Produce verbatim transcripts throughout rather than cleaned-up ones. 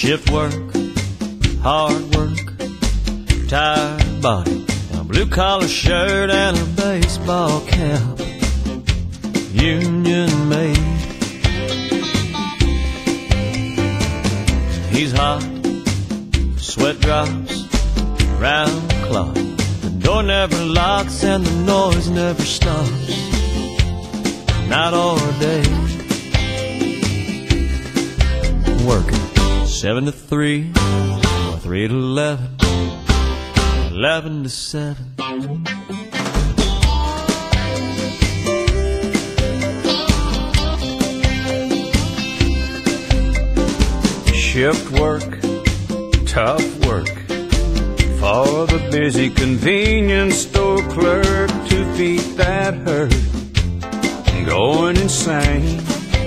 Shift work, hard work, tired body, a blue collar shirt and a baseball cap, union made. He's hot, sweat drops round the clock. The door never locks and the noise never stops, night or day. Working seven to three, or three to eleven, eleven to seven. Shift work, tough work, for the busy convenience store clerk to feed that herd, going insane.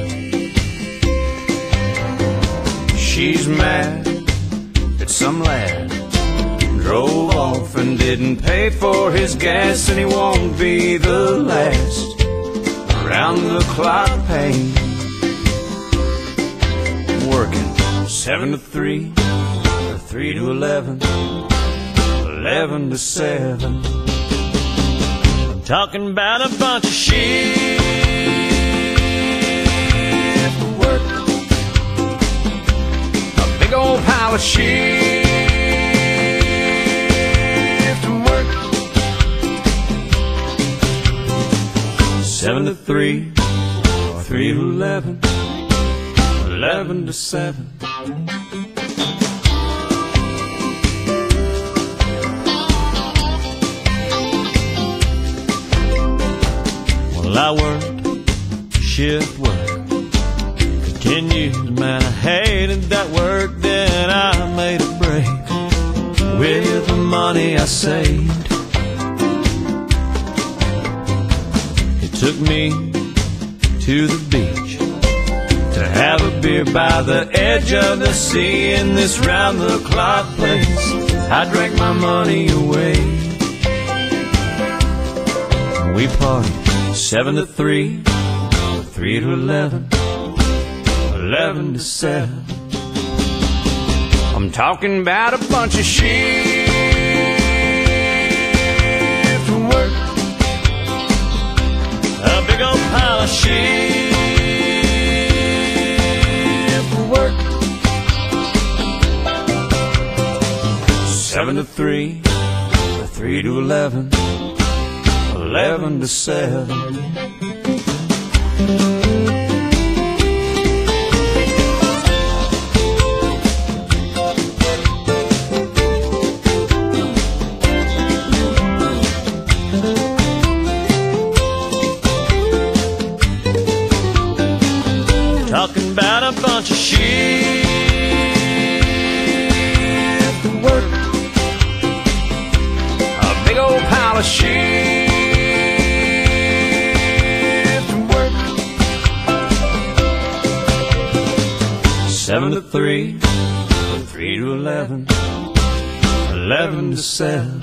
She's mad that some lad drove off and didn't pay for his gas, and he won't be the last around the clock pain. Working seven to three, or three to eleven, eleven to seven. I'm talking about a bunch of shift work, a big old pile of shift work. Seven to three, or three to eleven, eleven to seven. Well, I worked shift work, continues, man, I hated that work. Then I made a break with the money I saved. It took me to the beach to have a beer by the edge of the sea. In this round-the-clock place, I drank my money away. We partied seven to three, three to eleven, eleven to seven. I'm talking about a bunch of shift work, a big old pile of shift work. Seven to three, three to eleven, eleven to seven. Talking about a bunch of shift work, a big old pile of shift work. Seven to three, three to eleven, eleven to seven.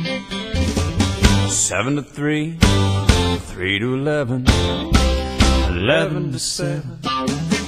Seven to three, three to eleven, eleven to seven.